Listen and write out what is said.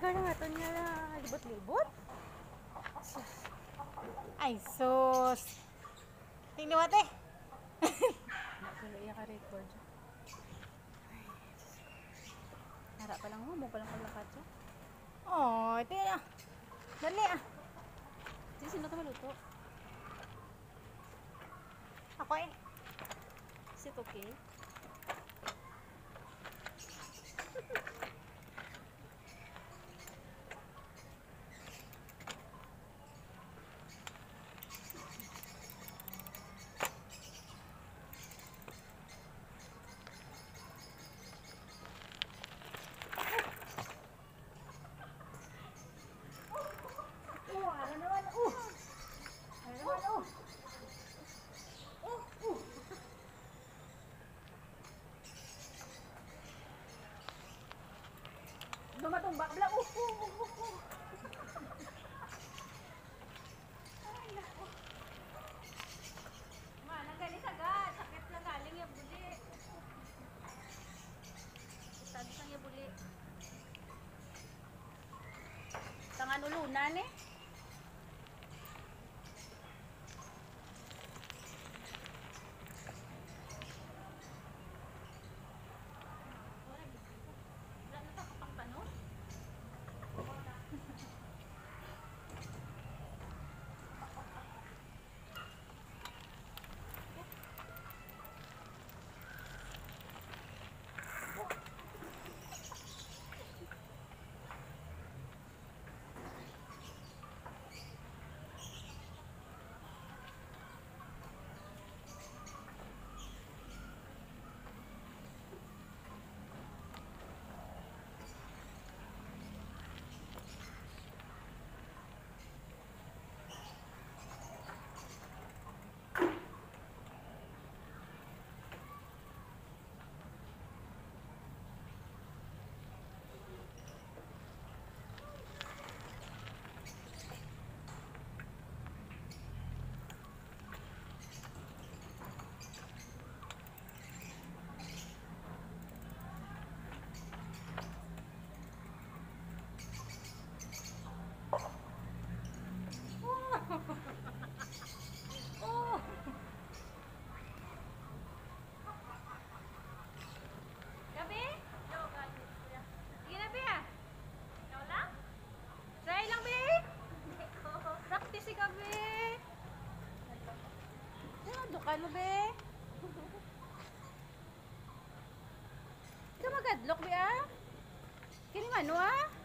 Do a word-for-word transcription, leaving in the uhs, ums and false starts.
Karang aton nga libot-libot. Ay, sus. Tingnan mo, ate. Nakasuloy ka record. Harap pa lang mo, mo pa lang kalakad siya. Oh, ito na. Dali ah. Sige, sino ito maluto? Ako eh. Is it okay? Lumatumbak bla. Uh, uh, uh, uh. Ay, nako. Ma, nanggaling sagad. Sakit lang galing yung buli. Sabi sang yung buli. Tangan ulunan eh. Oh. Gabi? Sige na, Bi ah. Ikaw lang? Try lang, Bi. Practice si Gabi. Ano, dukalo, Bi? Ikaw magadlok, Bi ah. Kini mano ah?